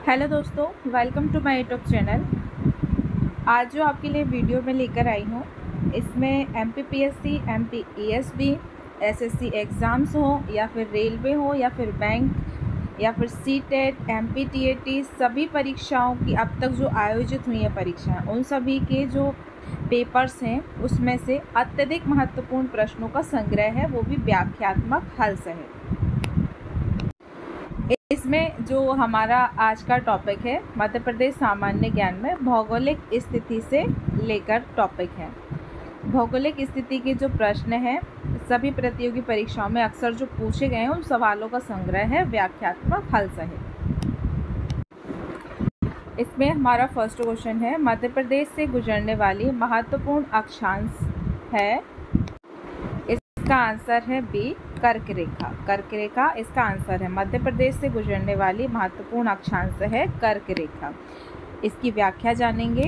Hello दोस्तों, welcome to my YouTube channel. आज जो आपके लिए वीडियो में लेकर आई हूँ, इसमें MPPSC, MPESB, SSC एग्ज़ाम्स हो या फिर रेलवे हो या फिर बैंक या फिर CTET, MPTAT सभी परीक्षाओं की अब तक जो आयोजित हुई है परीक्षाएं, उन सभी के जो पेपर्स हैं उसमें से अत्यधिक महत्वपूर्ण प्रश्नों का संग्रह है, वो भी व्याख्यात्मक हल सहित। इसमें जो हमारा आज का टॉपिक है, मध्य प्रदेश सामान्य ज्ञान में भौगोलिक स्थिति से लेकर टॉपिक है। भौगोलिक स्थिति के जो प्रश्न हैं सभी प्रतियोगी परीक्षाओं में अक्सर जो पूछे गए हैं उन सवालों का संग्रह है, व्याख्यात्मक हल सहित। इसमें हमारा फर्स्ट क्वेश्चन है, मध्य प्रदेश से गुजरने वाली महत्वपूर्ण अक्षांश है। इसका आंसर है बी, कर्क रेखा। कर्क रेखा इसका आंसर है। मध्य प्रदेश से गुजरने वाली महत्वपूर्ण अक्षांश है कर्क रेखा। इसकी व्याख्या जानेंगे।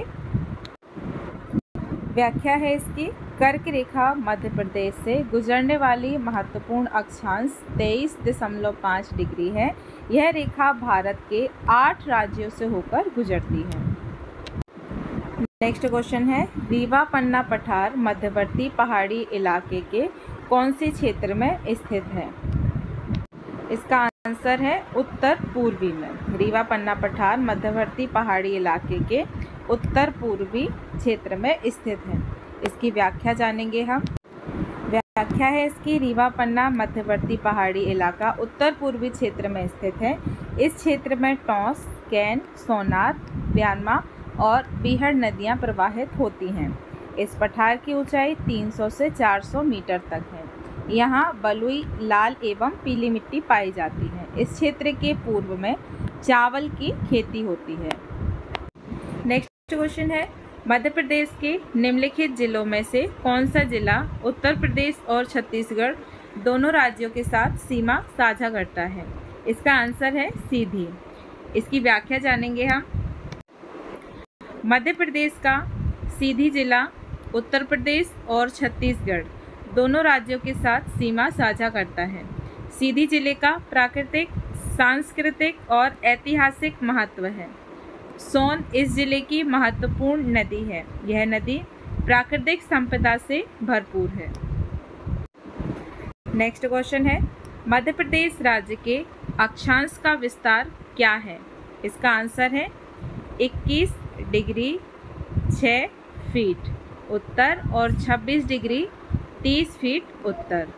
व्याख्या है इसकी, कर्क रेखा मध्य प्रदेश से गुजरने वाली महत्वपूर्ण अक्षांश 23.5 डिग्री है। यह रेखा भारत के 8 राज्यों से होकर गुजरती है। नेक्स्ट क्वेश्चन है, रीवा पन्ना पठार मध्यवर्ती पहाड़ी इलाके के कौन से क्षेत्र में स्थित है? इसका आंसर है उत्तर पूर्वी में। रीवा पन्ना पठार मध्यवर्ती पहाड़ी इलाके के उत्तर पूर्वी क्षेत्र में स्थित है। इसकी व्याख्या जानेंगे हम। व्याख्या है इसकी, रीवा पन्ना मध्यवर्ती पहाड़ी इलाका उत्तर पूर्वी क्षेत्र में स्थित है। इस क्षेत्र में टॉस, कैन, सोनार, ब्यानमा और बीहड़ नदियां प्रवाहित होती हैं। इस पठार की ऊंचाई 300 से 400 मीटर तक है। यहाँ बलुई, लाल एवं पीली मिट्टी पाई जाती है। इस क्षेत्र के पूर्व में चावल की खेती होती है। नेक्स्ट क्वेश्चन है, मध्य प्रदेश के निम्नलिखित जिलों में से कौन सा जिला उत्तर प्रदेश और छत्तीसगढ़ दोनों राज्यों के साथ सीमा साझा करता है? इसका आंसर है सीधी। इसकी व्याख्या जानेंगे हम। मध्य प्रदेश का सीधी जिला उत्तर प्रदेश और छत्तीसगढ़ दोनों राज्यों के साथ सीमा साझा करता है। सीधी जिले का प्राकृतिक, सांस्कृतिक और ऐतिहासिक महत्व है। सोन इस जिले की महत्वपूर्ण नदी है। यह नदी प्राकृतिक संपदा से भरपूर है। नेक्स्ट क्वेश्चन है, मध्य प्रदेश राज्य के अक्षांश का विस्तार क्या है? इसका आंसर है 21 डिग्री 6 फीट उत्तर और 26 डिग्री 30 फीट उत्तर।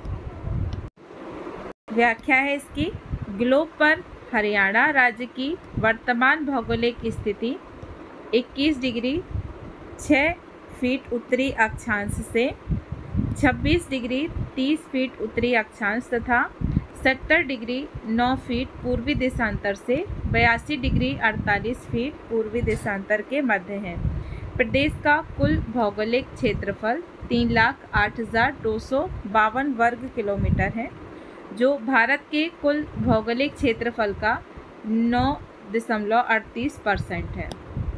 व्याख्या है इसकी, ग्लोब पर हरियाणा राज्य की वर्तमान भौगोलिक स्थिति 21 डिग्री 6 फीट उत्तरी अक्षांश से 26 डिग्री 30 फीट उत्तरी अक्षांश तथा 70 डिग्री 9 फीट पूर्वी देशांतर से 82 डिग्री 48 फीट पूर्वी देशांतर के मध्य है। प्रदेश का कुल भौगोलिक क्षेत्रफल 3,08,252 वर्ग किलोमीटर है, जो भारत के कुल भौगोलिक क्षेत्रफल का 9.38% है।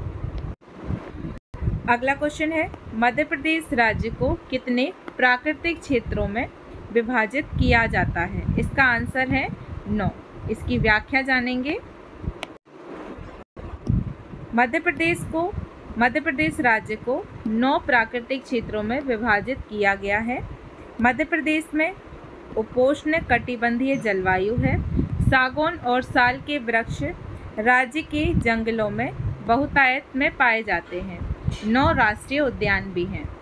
अगला क्वेश्चन है, मध्य प्रदेश राज्य को कितने प्राकृतिक क्षेत्रों में विभाजित किया जाता है? इसका आंसर है 9। इसकी व्याख्या जानेंगे। मध्य प्रदेश राज्य को 9 प्राकृतिक क्षेत्रों में विभाजित किया गया है। मध्य प्रदेश में उपोष्ण कटिबंधीय जलवायु है। सागौन और साल के वृक्ष राज्य के जंगलों में बहुतायत में पाए जाते हैं। 9 राष्ट्रीय उद्यान भी हैं।